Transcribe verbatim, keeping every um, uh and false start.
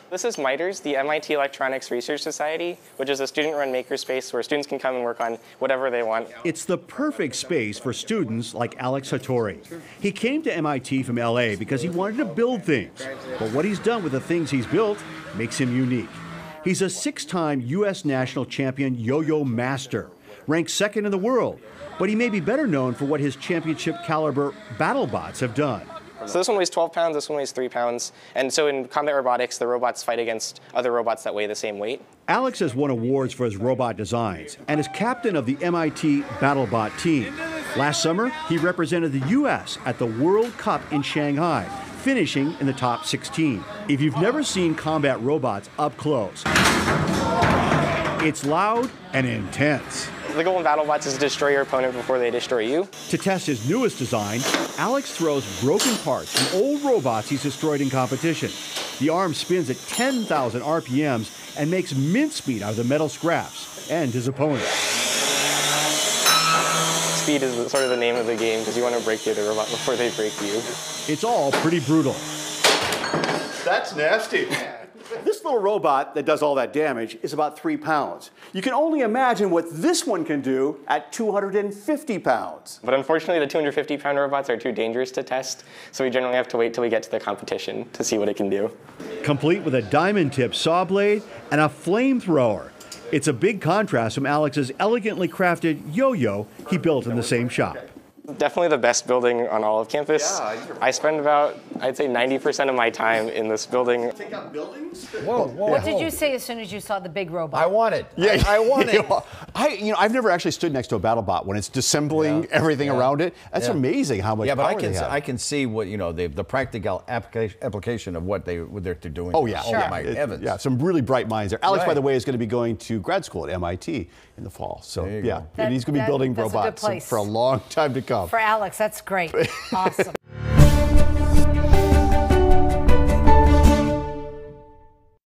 This is MITRES, the M I T Electronics Research Society, which is a student-run makerspace where students can come and work on whatever they want. It's the perfect space for students like Alex Hattori. He came to M I T from L A because he wanted to build things. But what he's done with the things he's built makes him unique. He's a six-time U S national champion yo-yo master, ranked second in the world. But he may be better known for what his championship caliber battlebots have done. So this one weighs twelve pounds, this one weighs three pounds. And so in combat robotics, the robots fight against other robots that weigh the same weight. Alex has won awards for his robot designs and is captain of the M I T BattleBot team. Last summer, he represented the U S at the World Cup in Shanghai, finishing in the top sixteen. If you've never seen combat robots up close, it's loud and intense. The goal in BattleBots is to destroy your opponent before they destroy you. To test his newest design, Alex throws broken parts from old robots he's destroyed in competition. The arm spins at ten thousand R P Ms and makes mincemeat out of the metal scraps and his opponent. Speed is sort of the name of the game because you want to break the other robot before they break you. It's all pretty brutal. That's nasty. This little robot that does all that damage is about three pounds. You can only imagine what this one can do at two hundred fifty pounds. But unfortunately, the two hundred fifty pound robots are too dangerous to test, so we generally have to wait till we get to the competition to see what it can do. Complete with a diamond-tipped saw blade and a flamethrower. It's a big contrast from Alex's elegantly crafted yo-yo he built in the same shop. Definitely the best building on all of campus. Yeah, I spend about, I'd say ninety percent of my time in this building. Take out buildings? Whoa, whoa. What did you say as soon as you saw the big robot? I want it. Yeah, I, I want it. I, you know, I've never actually stood next to a BattleBot when it's disassembling Yeah. everything Yeah. around it. That's Yeah. amazing how much Yeah, but power I can they have. I can see what you know the the practical application application of what they what they're doing. Oh yeah, Oh yeah. my It- heavens. yeah, some really bright minds there. Alex, by Right. the way, is going to be going to grad school at M I T in the fall. So There you yeah, go. That- and he's going to be that- building that's a good robots place. for a long time to come. For Alex, that's great. Awesome.